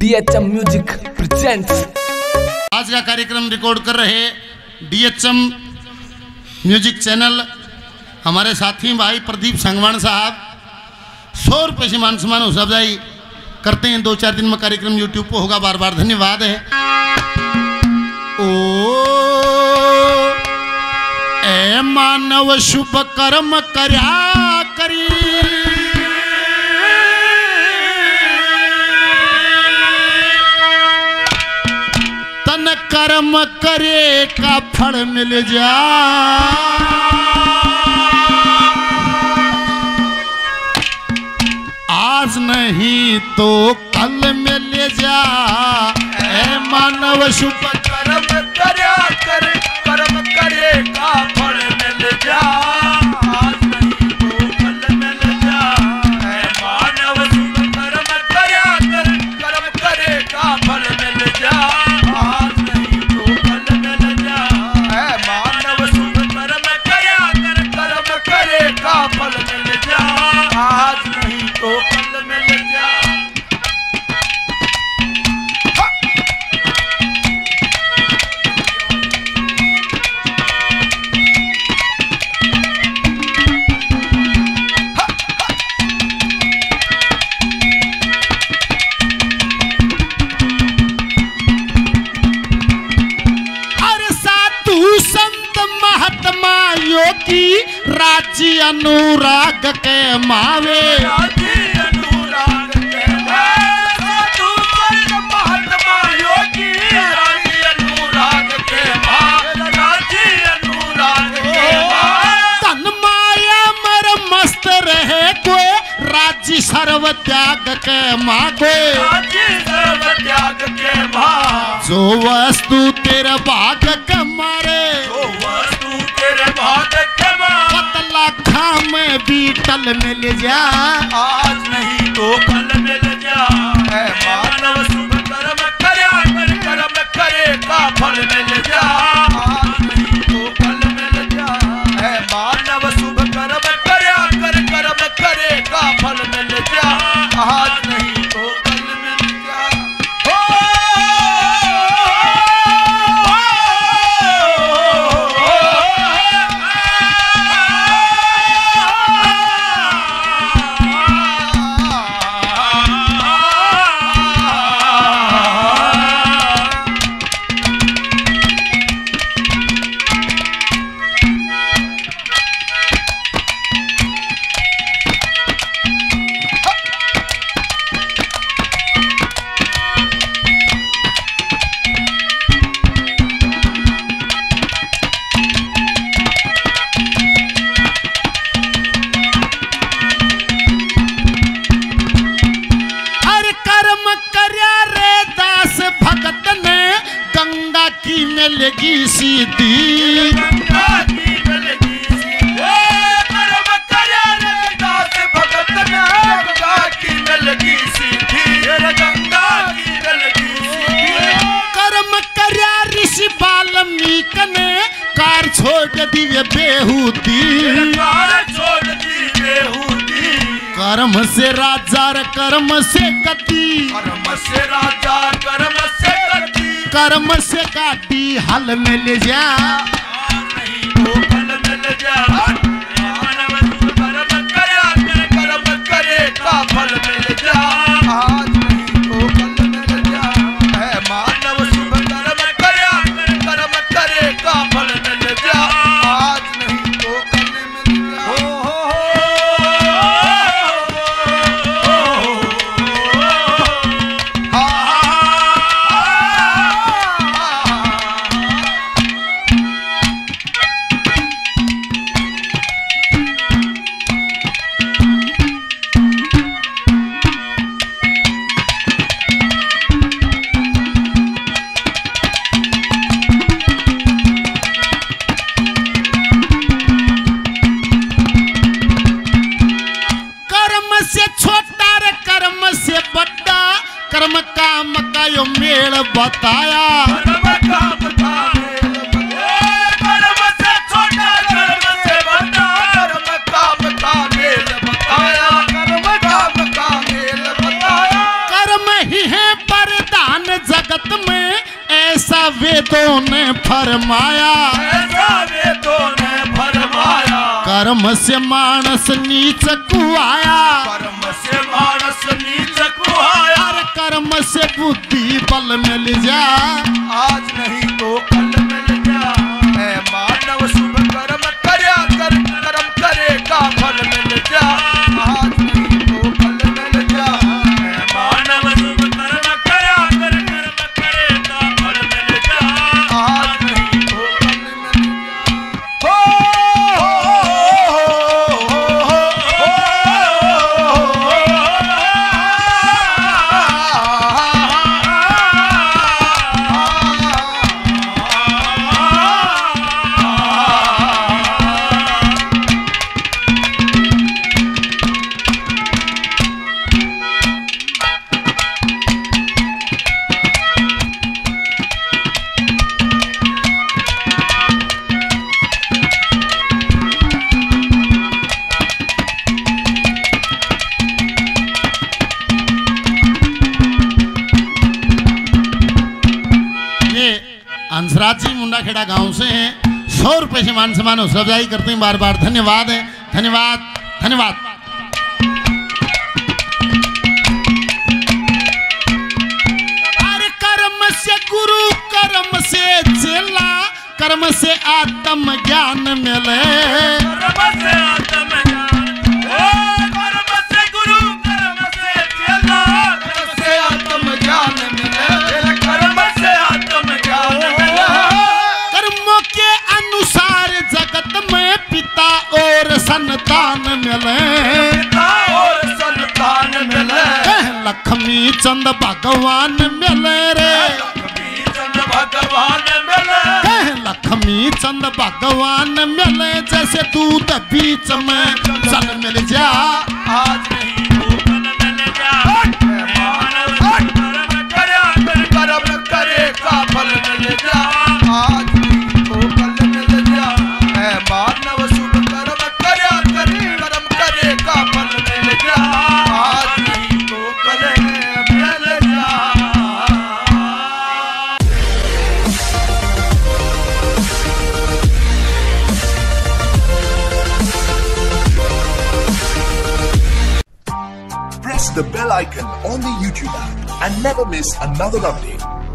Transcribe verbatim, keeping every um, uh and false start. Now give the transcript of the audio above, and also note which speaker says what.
Speaker 1: DHM music presents.
Speaker 2: आज का कार्यक्रम रिकॉर्ड कर रहे डीएचएम म्यूजिक चैनल हमारे साथी भाई प्रदीप संगवान साहब सौ रुपये से मान सम्मान अफजाई करते हैं। दो चार दिन में कार्यक्रम यूट्यूब पर होगा, बार बार धन्यवाद है। ओ ए मानव शुभ कर्म कर्या करी, तन कर्म करे का फल मिल जा। आज नहीं तो कल मिल जा। ए मानव शुभ
Speaker 3: कर्म कर्या कर, कर्म करे का फल मिल जा। आज नहीं तो कल मिल जा। ऐ मानव शुभ कर्म कर्या कर, कर्म करे का फल मिल जा। आज नहीं तो कल मिल जा। ऐ मानव शुभ कर्म कर्या कर, कर्म करे का फल मिल जा। आज नहीं तो कल मिल जा।
Speaker 2: योगी राज्य अनुराग के मावे,
Speaker 3: राज्य अनुराग के मावे। साधु संत महात्मा योगी राज्य अनुराग के मावे, राज्य अनुराग के मावे।
Speaker 2: तन माया मर मस्त रहे कोई राज्य सर्व त्याग के मांगे,
Speaker 3: राज्य सर्व त्याग के मांगे।
Speaker 2: जो वस्तु तेरे भाग के मारे,
Speaker 3: जो वस्तु तेरे भाग के मारे,
Speaker 2: पतला खाम में बीटल मिल जा।
Speaker 3: आज नहीं तो कल मिल जा। ऐ मानव शुभ कर्म कर्या कर, कर्म करे का फल मिल जा। आज नहीं तो कल मिल जा। ऐ मानव शुभ कर्म कर्या कर, कर्म करे का फल मिल जा। आज नहीं तो कल मिल जा। हो
Speaker 2: मिलेगी सीधी,
Speaker 3: गंगा की मिलेगी सीधी। कर्म कर्या रे दास भगत ने, गंगा की मिलेगी सीधी। गंगा की मिलेगी सीधी।
Speaker 2: कर्म कर्या ऋषि वाल्मीकि ने कार छोड़ दी बेहूदी,
Speaker 3: कार छोड़ दी बेहूदी।
Speaker 2: कर्म से राजा कर्म से गति,
Speaker 3: कर्म से राजा कर्म से गति।
Speaker 2: कर्म से गाड़ी हल मिल जा।
Speaker 3: नहीं तो कल मिल जा। मानव शुभ कर्म कर्या कर, कर्म करे का फल मिल जा। आज नहीं तो कल मिल जा। ऐ मानव शुभ कर्म कर्या कर, कर्म करे का फल मिल जा। आज नहीं तो कल मिल जा। हो हो
Speaker 2: कर्म काम का यो मेल बताया,
Speaker 3: कर्म काम का मेल बताया। कर्म से छोटा कर्म से बड़ा, कर्म काम का मेल बताया। कर्म काम का मेल बताया।
Speaker 2: कर्म ही है पर जगत में ऐसा वेदों ने फरमाया,
Speaker 3: ऐसा वेदों ने फरमाया।
Speaker 2: कर्म से मानस नीच कुआया,
Speaker 3: कर्म से मानस नीच कुआया।
Speaker 2: कर्म से बुद्धि बल मिल जा,
Speaker 3: आज नहीं तो कल मिल जा। है मानव शुभ कर्म करया कर, कर्म करेगा फल मिल जा। आज नहीं तो कल मिल जा। है मानव शुभ कर्म करया कर, कर्म करेगा फल मिल जा। आज नहीं तो कल मिल जा। हो
Speaker 2: हंसराज जी मुंडाखेड़ा गांव से हैं। सौ रुपए से मान सम्मान हौसला अफजाई करते हैं बार बार। धन्यवाद है, धन्यवाद, धन्यवाद। अरे कर्म से गुरु, कर्म से चेला, कर्म से आत्म ज्ञान मिले।
Speaker 3: कर्म से आत्म ज्ञान, ओ कर्म से गुरु, कर्म से चेला, कर्म से आत्म ज्ञान मिले। कर्म से आत्म ज्ञान मिले।
Speaker 2: कर्मों के अनुसार जगत में पिता और संतान मिले।
Speaker 3: पिता और संतान मिले।
Speaker 2: लक्ष्मी चंद भगवान मिले रे,
Speaker 3: लक्ष्मी चंद भगवान मिले।
Speaker 2: लक्ष्मी चंद भगवान मिले, जैसे दूध बीच में चल मिल जा।
Speaker 3: आज नहीं तो कल मिल जा। मानव कर्म करया कर, कर्म करेगा फल मिल जा। आज नहीं तो कल मिल जा। है मानव शुभ कर्म करया कर, कर्म करेगा फल मिल जा। आज नहीं तो कल मिल जा।
Speaker 4: Press the bell icon on the YouTube app and never miss another update.